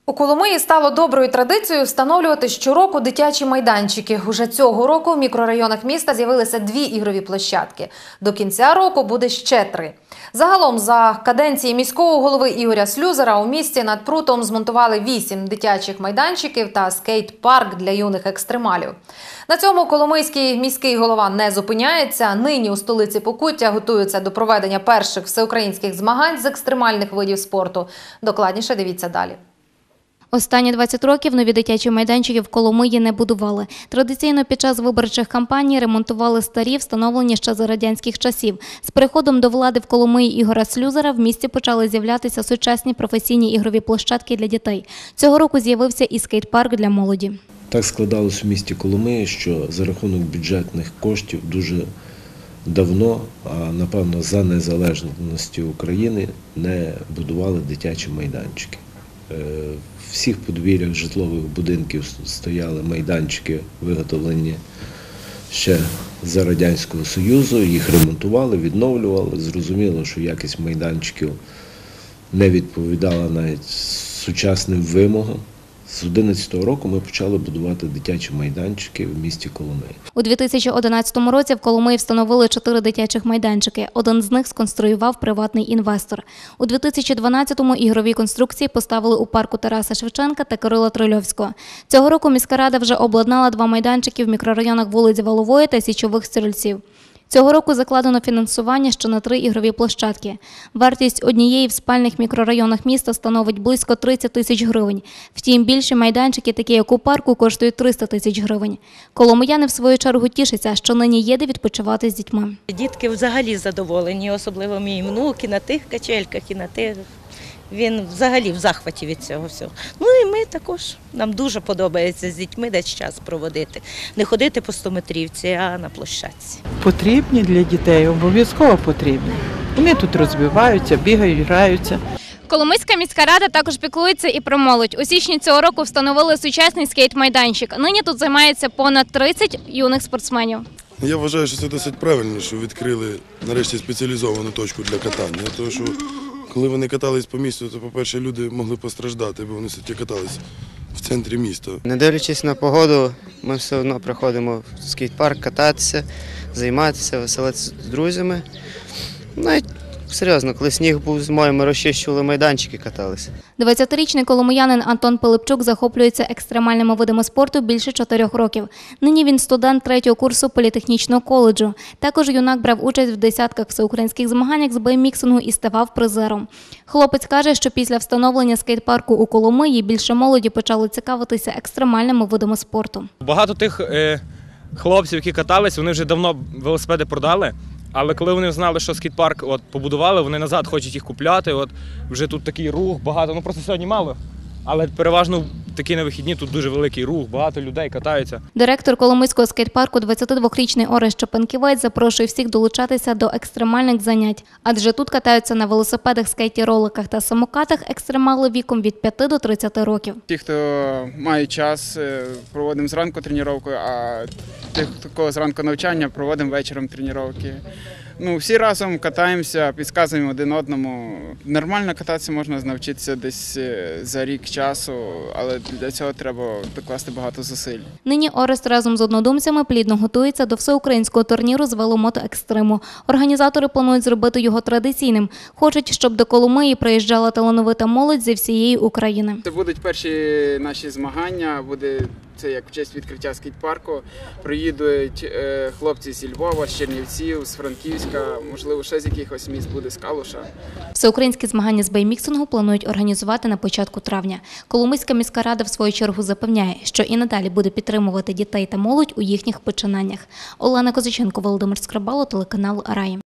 У Коломиї стало доброю традицією встановлювати щороку дитячі майданчики. Уже цього року в мікрорайонах міста з'явилися 2 ігрові площадки. До кінця року буде ще 3. Загалом за каденції міського голови Ігоря Слюзера у місті над прутом змонтували 8 дитячих майданчиків та скейт-парк для юних екстремалів. На цьому коломийський міський голова не зупиняється. Нині у столиці Покуття готуються до проведення перших всеукраїнських змагань з екстремальних видів спорту. Докладніше дивіться далі. Останні 20 років нові дитячі майданчики в Коломиї не будували. Традиційно під час виборчих кампаній ремонтували старі, встановлені ще за радянських часів. З приходом до влади в Коломиї Ігоря Слюзера в місті почали з'являтися сучасні професійні ігрові площадки для дітей. Цього року з'явився і скейт-парк для молоді. Так складалось в місті Коломиї, що за рахунок бюджетних коштів дуже давно, а напевно за незалежності України, не будували дитячі майданчики. В всіх подвір'ях житлових будинків стояли майданчики, виготовлені ще за Радянського Союзу, їх ремонтували, відновлювали. Зрозуміло, що якість майданчиків не відповідала навіть сучасним вимогам. З 2011 року ми почали будувати дитячі майданчики в місті Коломиї. У 2011 році в Коломиї встановили 4 дитячих майданчики. Один з них сконструював приватний інвестор. У 2012-му ігрові конструкції поставили у парку Тараса Шевченка та Кирила Трильовського. Цього року міська рада вже обладнала 2 майданчики в мікрорайонах вулиць Валової та Січових Стрільців. Цього року закладено фінансування ще на 3 ігрові площадки. Вартість однієї в спальних мікрорайонах міста становить близько 30 тисяч гривень. Втім, більші майданчики, такі як у парку, коштують 300 тисяч гривень. Коломияни, в свою чергу, тішаться, що нині є де відпочивати з дітьми. Дітки взагалі задоволені, особливо мій внук, і на тих качельках, і на тих. Він взагалі в захваті від цього всього. Ну і ми також. Нам дуже подобається з дітьми десь час проводити. Не ходити по 100-метрівці, а на площадці. Потрібні для дітей, обов'язково потрібні. Вони тут розвиваються, бігають, граються. Коломийська міська рада також піклується і про молодь. У січні цього року встановили сучасний скейт-майданчик. Нині тут займається понад 30 юних спортсменів. Я вважаю, що це досить правильно, що відкрили нарешті спеціалізовану точку для катання. Тому що коли вони катались по місту, то, по-перше, люди могли постраждати, бо вони все-таки катались в центрі міста. Не дивлячись на погоду, ми все одно приходимо в скейт-парк кататися, займатися, веселитися з друзями. Навіть серйозно, коли сніг був зимою, ми розчищували майданчики, каталися. 20-річний коломиянин Антон Пилипчук захоплюється екстремальними видами спорту більше 4 років. Нині він студент 3-го курсу політехнічного коледжу. Також юнак брав участь в десятках всеукраїнських змаганнях з бейміксингу і ставав призером. Хлопець каже, що після встановлення скейт-парку у Коломиї більше молоді почали цікавитися екстремальними видами спорту. Багато тих хлопців, які катались, вони вже давно велосипеди продали. Але коли вони знали, що скейт-парк побудували, вони назад хочуть їх купляти. Вже тут такий рух, багато, просто сьогодні мало. Але переважно такі на вихідні тут дуже великий рух, багато людей катаються. Директор Коломийського скейт-парку, 22-річний Орест Чепенківець, запрошує всіх долучатися до екстремальних занять. Адже тут катаються на велосипедах, скейті-роликах та самокатах екстремали віком від 5 до 30 років. Ті, хто має час, проводимо зранку тренування, а тих, хто зранку навчання, проводимо вечором тренування. Всі разом катаємося, підказуємо один одному. Нормально кататися можна навчитися десь за рік часу, але для цього треба докласти багато зусиль. Нині Орест разом з однодумцями плідно готується до всеукраїнського турніру з веломотоекстриму. Організатори планують зробити його традиційним. Хочуть, щоб до Коломиї приїжджала талановита молодь зі всієї України. Це будуть перші наші змагання, це як в честь відкриття скейт-парку. Приїдуть хлопці зі Львова, з Чернівців, з Франківська, можливо, ще з якихось міст буде, з Калуша. Всеукраїнські змагання з бейміксингу планують організувати на початку травня. Коломийська міська рада в свою чергу запевняє, що і надалі буде підтримувати дітей та молодь у їхніх починаннях. Олена Козаченко, Володимир Скрабало, телеканал Раї.